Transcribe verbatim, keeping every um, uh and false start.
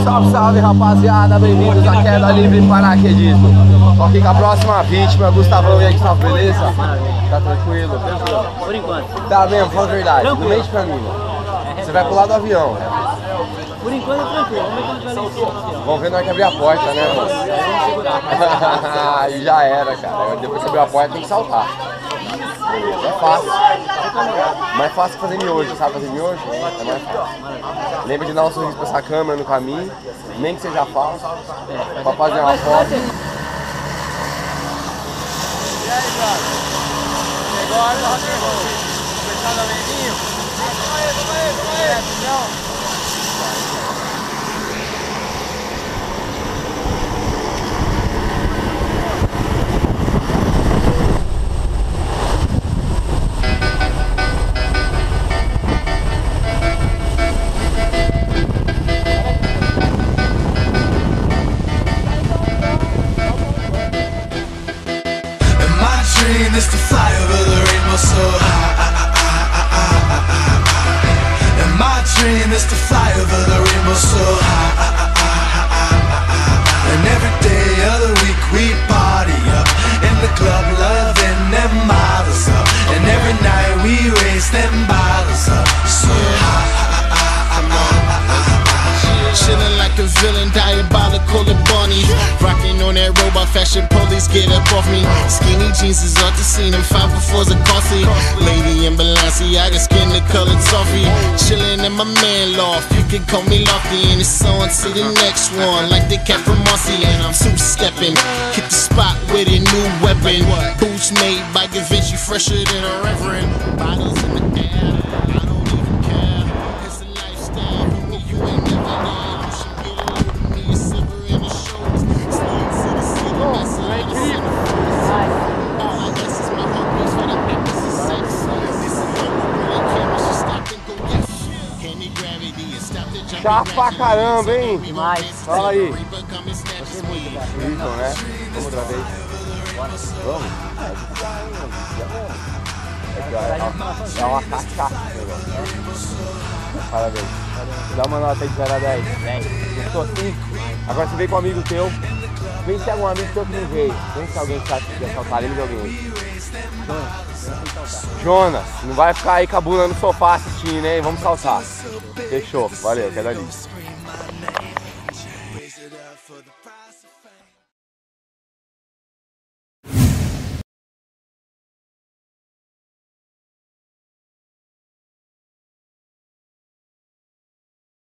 Salve, salve, rapaziada, bem-vindos à Queda Livre Paraquedismo. Tô aqui com a próxima vítima, Gustavão. E aí, Gustavo, beleza? Tá tranquilo? Tranquilo. Por enquanto. Tá mesmo, fala a verdade, Tranquilo. no meio de caminho. Você vai pro lado do avião. Por enquanto é tranquilo, vamos ver quando vai lá em cima. Vamos ver na hora que abrir a porta, né, mano? Vamos segurar. Aí já era, cara. Depois que abrir a porta tem que saltar. É fácil. Mais fácil que fazer miojo, sabe fazer miojo? É mais fácil. Lembra de dar um sorriso pra essa câmera no caminho, nem que seja falso, pra fazer uma foto. E aí, brother? Chegou a hora do rock and roll. Fechado o amiguinho? Vamos aí, vamos aí, vamos aí. Is to fly over the rainbow so high. And my dream is to fly over the rainbow so high. And every day of the week we party up in the club, loving them models up. And every night we raise them bottles up so high. Chillin' like a villain, diabolical and bunny. Rockin' on that robot fashion, police get up off me. Skinny jeans is off the scene, and five befores are costly. Lady in Balenciaga, skin the colored toffee. Chillin' in my man loft, you can call me Lofty. And it's on to the next one, like the cat from Marcy. And I'm two-steppin', hit the spot with a new weapon. Boots made by Givenchy, fresher than a reverend. Bottles in the air, I don't even care. It's a lifestyle, homie, you ain't never there. Chato pra caramba, hein? Demais. Fala aí. Gostei muito, cara. Então, né? Vamos outra vez. Vamos? É uma cachaça. Parabéns. Dá uma nota aí de zero a dez. dez. Gostou sim? Agora você vem com um amigo teu. Vem se algum amigo teu que não veio. Vem se alguém que acha que quer saltar ele de alguém aí. Jonas, não vai ficar aí com a bunda no sofá assistindo, hein? Vamos saltar. Fechou, valeu, queda ali.